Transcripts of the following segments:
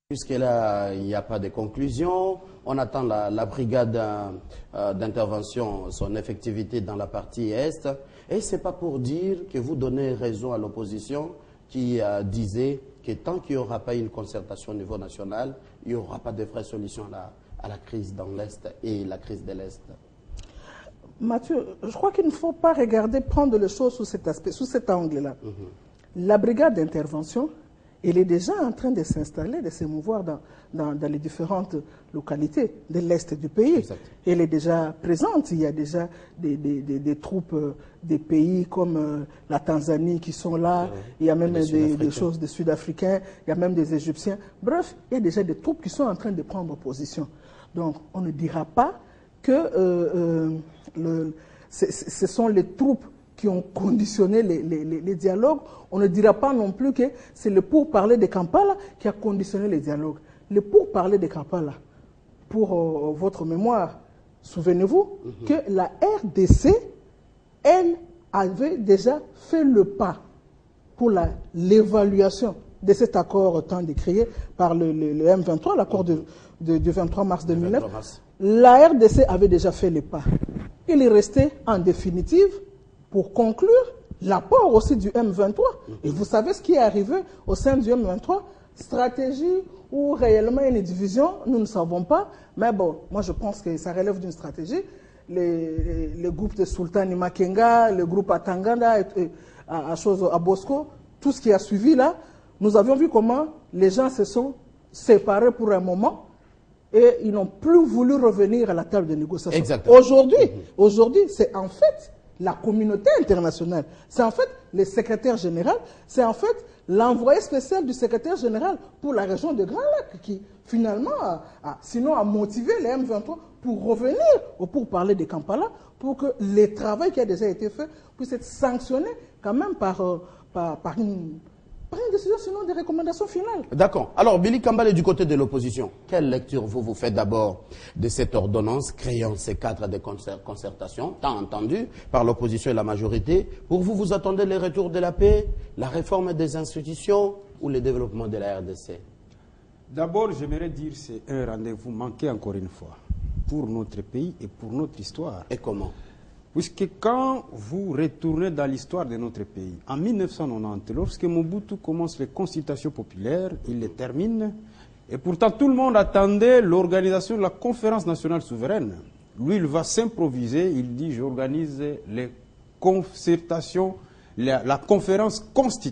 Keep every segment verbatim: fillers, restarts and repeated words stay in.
Jusque-là, il n'y a pas de conclusion. On attend la, la brigade euh, d'intervention, son effectivité dans la partie Est. Et ce n'est pas pour dire que vous donnez raison à l'opposition qui euh, disait que tant qu'il n'y aura pas une concertation au niveau national, il n'y aura pas de vraie solution à la, à la crise dans l'Est et la crise de l'Est. Mathieu, je crois qu'il ne faut pas regarder, prendre les choses sous cet aspect, sous cet angle-là. Mm-hmm. La brigade d'intervention, elle est déjà en train de s'installer, de se mouvoir dans, dans, dans les différentes localités de l'Est du pays. Exact. Elle est déjà présente. Il y a déjà des, des, des, des troupes euh, des pays comme euh, la Tanzanie qui sont là. Ouais. Il y a même des, des choses des Sud-Africains. Il y a même des Égyptiens. Bref, il y a déjà des troupes qui sont en train de prendre position. Donc, on ne dira pas que euh, euh, le, ce sont les troupes qui ont conditionné les, les, les dialogues. On ne dira pas non plus que c'est le pourparler de Kampala qui a conditionné les dialogues. Le pourparler de Kampala, pour euh, votre mémoire, souvenez-vous mm-hmm. que la R D C, elle avait déjà fait le pas pour l'évaluation de cet accord tant décrié par le, le, le M vingt-trois, l'accord mm-hmm. de, de, du vingt-trois mars deux mille neuf. La R D C avait déjà fait le pas. Il est resté en définitive pour conclure l'apport aussi du M vingt-trois. Et vous savez ce qui est arrivé au sein du M vingt-trois? Stratégie ou réellement une division, nous ne savons pas. Mais bon, moi je pense que ça relève d'une stratégie. Les, les, les groupes de Sultan Makenga, le groupe à Tanganda, et, et, à, à, chose, à Bosco, tout ce qui a suivi là, nous avions vu comment les gens se sont séparés pour un moment et ils n'ont plus voulu revenir à la table de négociation. Aujourd'hui, mm-hmm. aujourd'hui, c'est en fait la communauté internationale. C'est en fait le secrétaire général, c'est en fait l'envoyé spécial du secrétaire général pour la région de Grand Lac qui finalement a, a, sinon a motivé les M vingt-trois pour revenir ou pour parler de Kampala, pour que le travail qui a déjà été fait puisse être sanctionné quand même par, euh, par, par, une, par une décision, sinon des recommandations finales. D'accord. Alors, Billy Kambale, du côté de l'opposition, quelle lecture vous vous faites d'abord de cette ordonnance créant ces cadres de concertation, tant entendu par l'opposition et la majorité? Pour vous, vous attendez le retour de la paix, la réforme des institutions ou le développement de la R D C? D'abord, j'aimerais dire que c'est un rendez-vous manqué encore une fois pour notre pays et pour notre histoire. Et comment? Puisque quand vous retournez dans l'histoire de notre pays, en mille neuf cent quatre-vingt-dix, lorsque Mobutu commence les consultations populaires, il les termine, et pourtant tout le monde attendait l'organisation de la conférence nationale souveraine. Lui, il va s'improviser, il dit « j'organise les concertations, la, la conférence constitutionnelle ».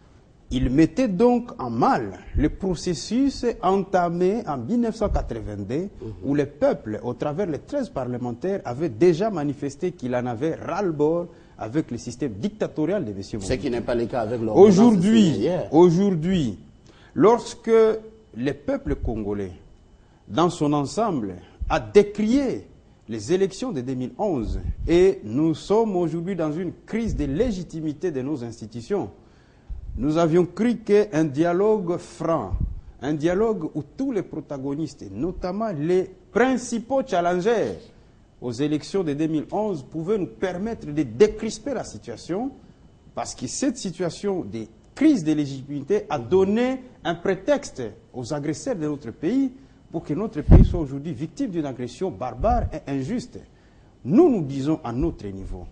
Il mettait donc en mal le processus entamé en mille neuf cent quatre-vingt-deux, mmh. où le peuple, au travers les treize parlementaires, avait déjà manifesté qu'il en avait ras-le-bol avec le système dictatorial de M. Mobutu. Ce qui n'est pas le cas avec l'ordonnance. Aujourd'hui, aujourd'hui, lorsque le peuple congolais, dans son ensemble, a décrié les élections de deux mille onze, et nous sommes aujourd'hui dans une crise de légitimité de nos institutions, nous avions cru qu'un dialogue franc, un dialogue où tous les protagonistes, notamment les principaux challengers aux élections de deux mille onze, pouvaient nous permettre de décrisper la situation, parce que cette situation de crise de légitimité a donné un prétexte aux agresseurs de notre pays pour que notre pays soit aujourd'hui victime d'une agression barbare et injuste. Nous, nous disons à notre niveau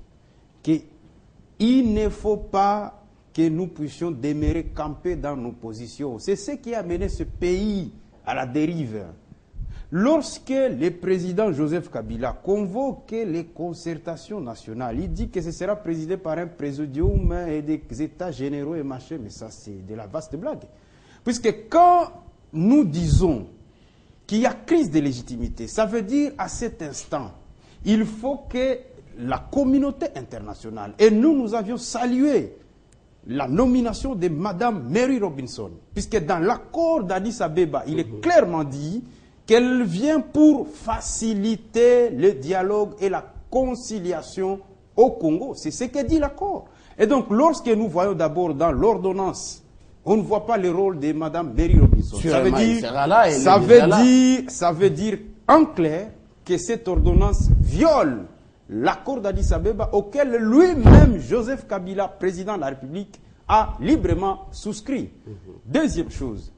qu'il ne faut pas que nous puissions demeurer camper dans nos positions. C'est ce qui a mené ce pays à la dérive. Lorsque le président Joseph Kabila convoque les concertations nationales, il dit que ce sera présidé par un présidium et des états généraux et machin, mais ça c'est de la vaste blague. Puisque quand nous disons qu'il y a crise de légitimité, ça veut dire à cet instant, il faut que la communauté internationale, et nous, nous avions salué la nomination de Mme Mary Robinson, puisque dans l'accord d'Addis Abeba, il est clairement dit qu'elle vient pour faciliter le dialogue et la conciliation au Congo. C'est ce que dit l'accord. Et donc, lorsque nous voyons d'abord dans l'ordonnance, on ne voit pas le rôle de Mme Mary Robinson. Ça veut, dire, ça, veut dire, ça veut dire en clair que cette ordonnance viole l'accord d'Addis Abeba auquel lui-même Joseph Kabila, président de la République, a librement souscrit. Mmh. Deuxième chose,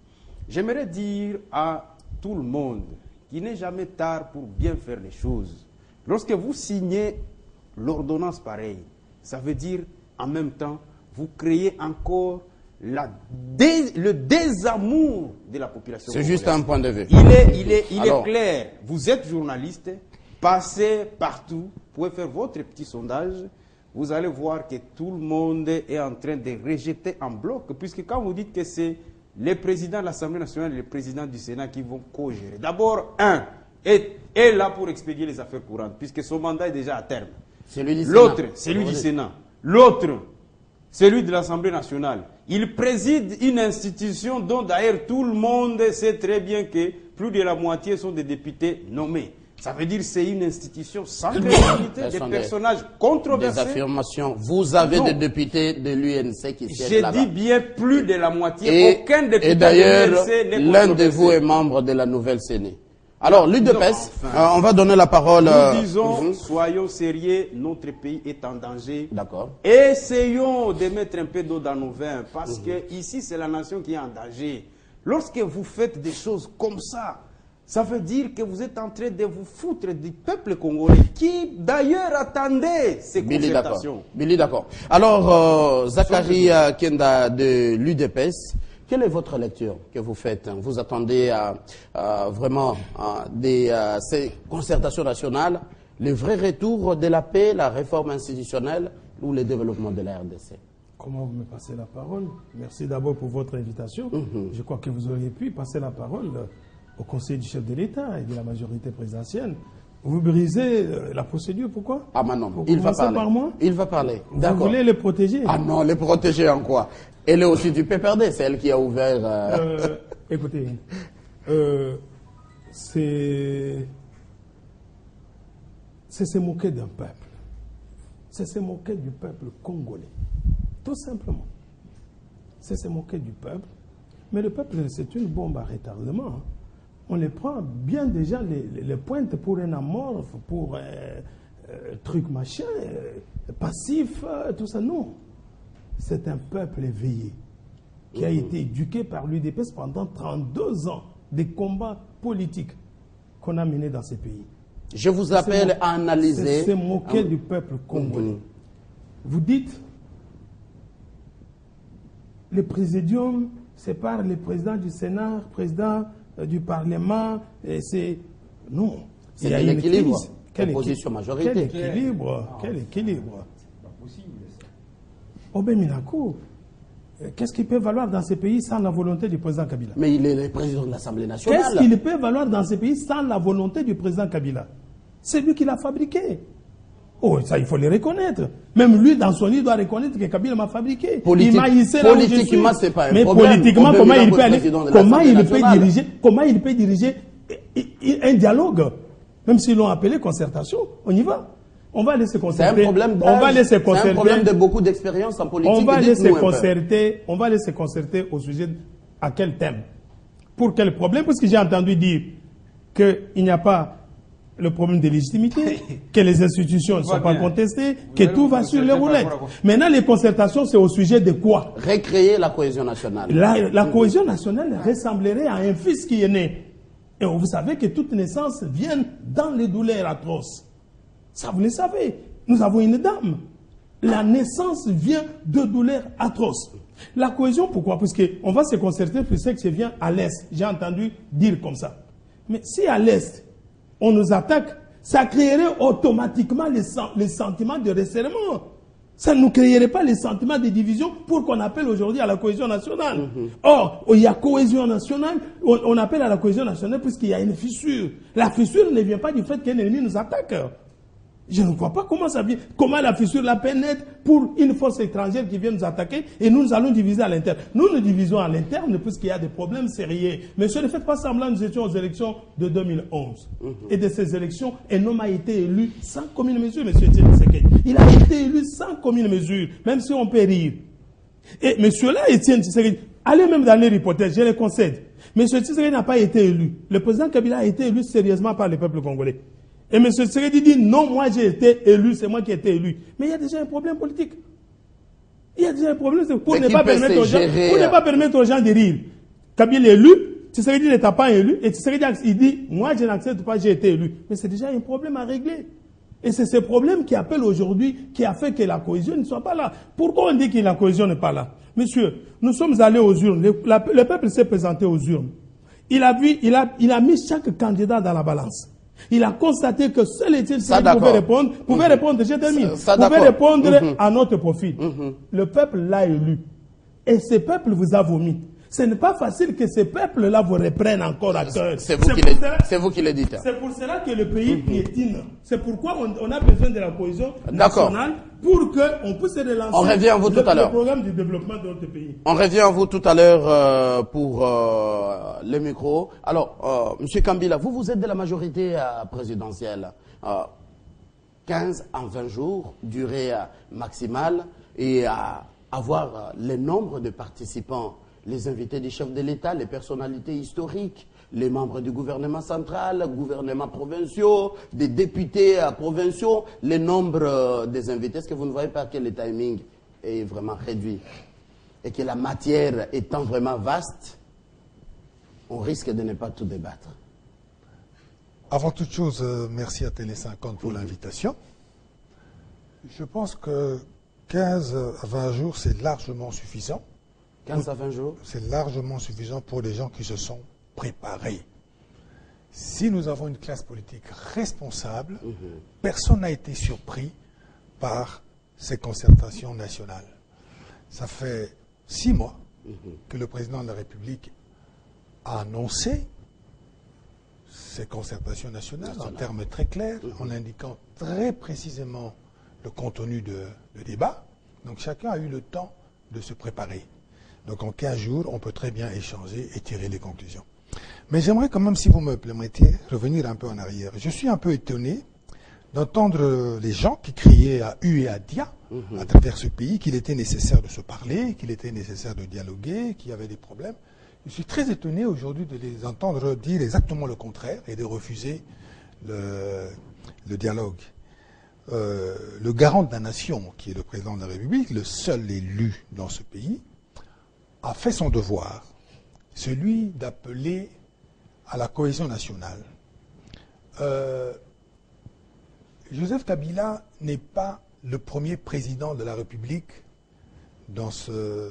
j'aimerais dire à tout le monde qu'il n'est jamais tard pour bien faire les choses. Lorsque vous signez l'ordonnance pareille, ça veut dire en même temps, vous créez encore la dé, le désamour de la population. C'est juste un point de vue. Il est, il est, il Alors, est clair. Vous êtes journaliste, passez partout, vous pouvez faire votre petit sondage. Vous allez voir que tout le monde est en train de rejeter en bloc, puisque quand vous dites que c'est les présidents de l'Assemblée nationale et les présidents du Sénat qui vont co-gérer. D'abord, un est, est là pour expédier les affaires courantes, puisque son mandat est déjà à terme. L'autre, celui du Sénat. L'autre, celui de l'Assemblée nationale. Il préside une institution dont d'ailleurs tout le monde sait très bien que plus de la moitié sont des députés nommés. Ça veut dire que c'est une institution sans crédibilité, des personnages controversés. Des affirmations. Vous avez non. des députés de l'U N C qui siègent là-bas. J'ai dit bien plus de la moitié. Et, Aucun député et d'ailleurs, de l'U N C n'est l'un de controversé. vous est membre de la nouvelle C N I. Alors, l'U D P S, enfin, euh, on va donner la parole... Nous euh, disons, mm-hmm. soyons sérieux, notre pays est en danger. D'accord. Essayons de mettre un peu d'eau dans nos vins, parce Mm-hmm. que ici, c'est la nation qui est en danger. Lorsque vous faites des choses comme ça, ça veut dire que vous êtes en train de vous foutre du peuple congolais, qui d'ailleurs attendait ces Billy, d'accord. concertations. Billy, d'accord. Alors, euh, Zachary euh, Kenda de l'U D P S, quelle est votre lecture que vous faites? Vous attendez à, à vraiment à des à ces concertations nationales, le vrai retour de la paix, la réforme institutionnelle ou le développement de la R D C? Comment vous me passez la parole? Merci d'abord pour votre invitation. Mm-hmm. Je crois que vous auriez pu passer la parole au conseil du chef de l'État et de la majorité présidentielle. Vous brisez la procédure, pourquoi? Ah, mais non, pour il va parler. Par moi? Il va parler. Vous voulez les protéger? Ah non, les protéger en quoi? Elle est aussi du P P R D, c'est elle qui a ouvert... Euh... Euh, écoutez, euh, c'est... C'est se moquer d'un peuple. C'est se moquer du peuple congolais. Tout simplement. C'est se moquer du peuple. Mais le peuple, c'est une bombe à retardement. Hein. On les prend bien déjà, les, les, les pointes pour un amorphe, pour euh, euh, truc machin, euh, passif, euh, tout ça. Non. C'est un peuple éveillé qui a mmh. été éduqué par l'U D P S pendant trente-deux ans des combats politiques qu'on a menés dans ces pays. Je vous appelle à analyser... C'est moquer ah. du peuple congolais. Mmh. Vous dites, le présidium sépare le président du Sénat, le président euh, du Parlement, et c'est... Non. C'est il y a une équilibre. Quel opposition majorité. Quel équilibre ah. Quel équilibre C'est pas possible. Obé Minakou, qu'est-ce qu'il peut valoir dans ces pays sans la volonté du président Kabila? Mais il est le président de l'Assemblée nationale. Qu'est-ce qu'il peut valoir dans ces pays sans la volonté du président Kabila? C'est lui qui l'a fabriqué. Oh, ça, il faut le reconnaître. Même lui, dans son lit, doit reconnaître que Kabila m'a fabriqué. Politique, il m'a hissé là politiquement, c'est pas un Mais problème. politiquement, comment il, peut aller, comment, il peut diriger, comment il peut diriger un dialogue? Même s'ils l'ont appelé concertation, on y va. On va laisser concerter. C'est un problème on va laisser concerter. C'est un problème de beaucoup d'expérience en politique. On va laisser concerter. On va laisser concerter au sujet de, à quel thème, pour quel problème, parce que j'ai entendu dire qu'il n'y a pas le problème de légitimité, que les institutions ne sont pas contestées, que tout va sur les roulettes. Maintenant, les concertations, c'est au sujet de quoi? Recréer la cohésion nationale. La, la cohésion nationale ressemblerait à un fils qui est né. Et vous savez que toute naissance vient dans les douleurs atroces. Ça, vous le savez. Nous avons une dame. La naissance vient de douleurs atroces. La cohésion, pourquoi? Parce qu'on va se concerter pour ce qui vient à l'Est. J'ai entendu dire comme ça. Mais si à l'Est, on nous attaque, ça créerait automatiquement les, les sentiments de resserrement. Ça ne nous créerait pas les sentiments de division pour qu'on appelle aujourd'hui à la cohésion nationale. Mm-hmm. Or, il y a cohésion nationale, on, on appelle à la cohésion nationale puisqu'il y a une fissure. La fissure ne vient pas du fait qu'un ennemi nous attaque. Je ne vois pas comment ça vient, comment la fissure la pénètre pour une force étrangère qui vient nous attaquer et nous, nous allons diviser à l'interne. Nous nous divisons à l'interne puisqu'il y a des problèmes sérieux. Monsieur, ne faites pas semblant, nous étions aux élections de deux mille onze. Mm-hmm. Et de ces élections, un homme a été élu sans commune mesure, monsieur Etienne Tshisekedi. Il a été élu sans commune mesure, même si on peut rire. Et monsieur là, Etienne Tshisekedi, allez même dans les hypothèses, je les concède. Monsieur Tshisekedi n'a pas été élu. Le président Kabila a été élu sérieusement par le peuple congolais. Et M. Tshisekedi dit non, moi j'ai été élu, c'est moi qui ai été élu. Mais il y a déjà un problème politique. Il y a déjà un problème pour ne pas permettre aux gens, pour ne pas permettre aux gens de rire. Kabila est élu, Tshisekedi n'était pas élu, et Tshisekedi il dit, moi je n'accepte pas, j'ai été élu. Mais c'est déjà un problème à régler. Et c'est ce problème qui appelle aujourd'hui, qui a fait que la cohésion ne soit pas là. Pourquoi on dit que la cohésion n'est pas là? Monsieur, nous sommes allés aux urnes, le, la, le peuple s'est présenté aux urnes. Il a vu, il a, il a mis chaque candidat dans la balance. Il a constaté que seul Étienne Tshisekedi pouvait répondre, pouvait mmh. répondre, je termine, ça, ça pouvait répondre mmh. à notre profil. Mmh. Le peuple l'a élu. Et ce peuple vous a vomi. Ce n'est pas facile que ce peuple-là vous reprenne encore à cœur. C'est vous, vous qui le dites. C'est pour cela que le pays mmh. piétine. C'est pourquoi on, on a besoin de la cohésion nationale pour qu'on puisse relancer on revient à vous le, tout à le programme de développement de notre pays. On revient à vous tout à l'heure euh, pour euh, les micros. Alors, euh, M. Kambila, vous, vous êtes de la majorité euh, présidentielle. Euh, quinze à vingt jours, durée euh, maximale, et à avoir euh, le nombre de participants, les invités du chef de l'État, les personnalités historiques, les membres du gouvernement central, gouvernements provinciaux, des députés euh, provinciaux, le nombre euh, des invités. Est-ce que vous ne voyez pas que le timing est vraiment réduit et que la matière étant vraiment vaste, on risque de ne pas tout débattre? Avant toute chose, euh, merci à Télé cinquante pour l'invitation. Je pense que quinze à vingt jours, c'est largement suffisant. quinze à vingt jours? C'est largement suffisant pour des gens qui se sont préparés. Si nous avons une classe politique responsable, mmh. personne n'a été surpris par ces concertations nationales. Ça fait six mois mmh. que le président de la République a annoncé ces concertations nationales National. en termes très clairs, mmh. en indiquant très précisément le contenu de, de débat. Donc chacun a eu le temps de se préparer. Donc en quinze jours, on peut très bien échanger et tirer les conclusions. Mais j'aimerais quand même, si vous me permettez, revenir un peu en arrière. Je suis un peu étonné d'entendre les gens qui criaient à U et à Dia, mmh. à travers ce pays, qu'il était nécessaire de se parler, qu'il était nécessaire de dialoguer, qu'il y avait des problèmes. Je suis très étonné aujourd'hui de les entendre dire exactement le contraire et de refuser le, le dialogue. Euh, le garant de la nation, qui est le président de la République, le seul élu dans ce pays, a fait son devoir, celui d'appeler à la cohésion nationale. Euh, Joseph Kabila n'est pas le premier président de la République dans ce,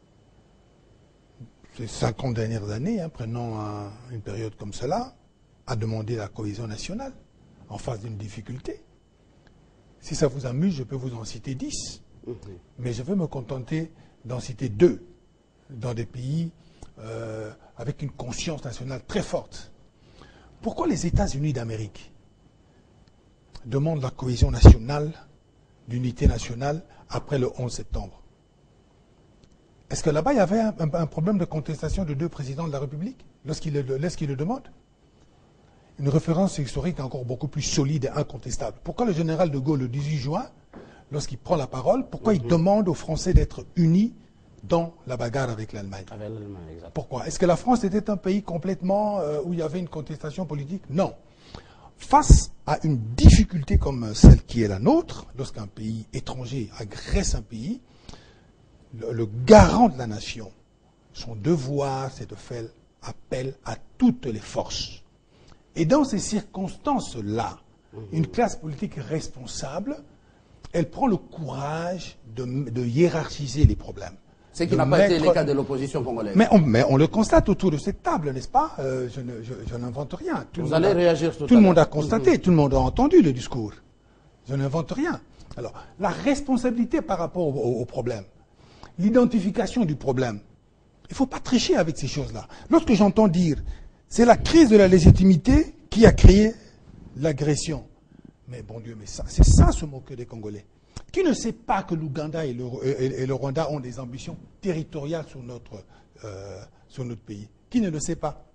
ces cinquante dernières années, hein, prenant un, une période comme cela, à demander la cohésion nationale en face d'une difficulté. Si ça vous amuse, je peux vous en citer dix, mmh. mais je vais me contenter d'en citer deux dans des pays euh, avec une conscience nationale très forte. Pourquoi les États-Unis d'Amérique demandent la cohésion nationale, l'unité nationale, après le onze septembre? Est-ce que là-bas, il y avait un, un, un problème de contestation de deux présidents de la République lorsqu'ils le, lorsqu'ils le demandent? Une référence historique encore beaucoup plus solide et incontestable. Pourquoi le général de Gaulle, le dix-huit juin, lorsqu'il prend la parole, pourquoi mm-hmm. il demande aux Français d'être unis dans la bagarre avec l'Allemagne? Pourquoi? Est-ce que la France était un pays complètement euh, où il y avait une contestation politique? Non. Face à une difficulté comme celle qui est la nôtre, lorsqu'un pays étranger agresse un pays, le, le garant de la nation, son devoir, c'est de faire appel à toutes les forces. Et dans ces circonstances-là, mmh. une classe politique responsable, elle prend le courage de, de hiérarchiser les problèmes. Ce qui n'a pas mettre... été le cas de l'opposition congolaise. Mais on, mais on le constate autour de cette table, n'est-ce pas? euh, Je, ne, je, je n'invente rien. Tout Vous allez a, réagir tout, tout le monde a constaté, mmh. tout le monde a entendu le discours. Je n'invente rien. Alors, la responsabilité par rapport au, au, au problème, l'identification du problème, il ne faut pas tricher avec ces choses-là. Lorsque j'entends dire, c'est la crise de la légitimité qui a créé l'agression. Mais bon Dieu, mais ça, c'est ça se moquer des Congolais. Qui ne sait pas que l'Ouganda et le, et, et le Rwanda ont des ambitions territoriales sur notre, euh, sur notre pays? Qui ne le sait pas?